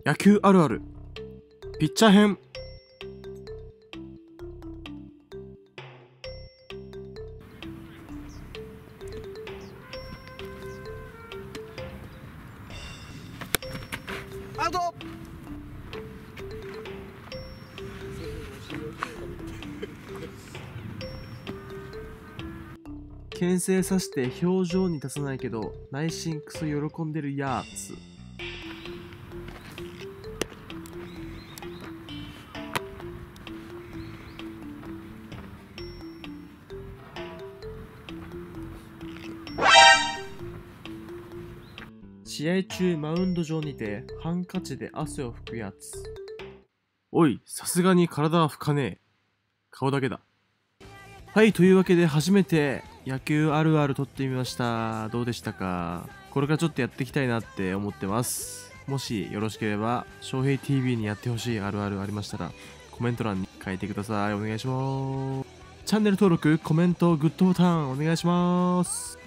野球あるあるピッチャー編。 アウト。 牽制さして表情に出さないけど内心クソ喜んでるやつ。試合中マウンド上にてハンカチで汗を拭くやつ。おい、さすがに体は拭かねえ。顔だけだ。はい、というわけで初めて野球あるある撮ってみました。どうでしたか？これからちょっとやっていきたいなって思ってます。もしよろしければ、翔平 TV にやってほしいあるあるありましたら、コメント欄に書いてください。お願いします。チャンネル登録、コメント、グッドボタンお願いします。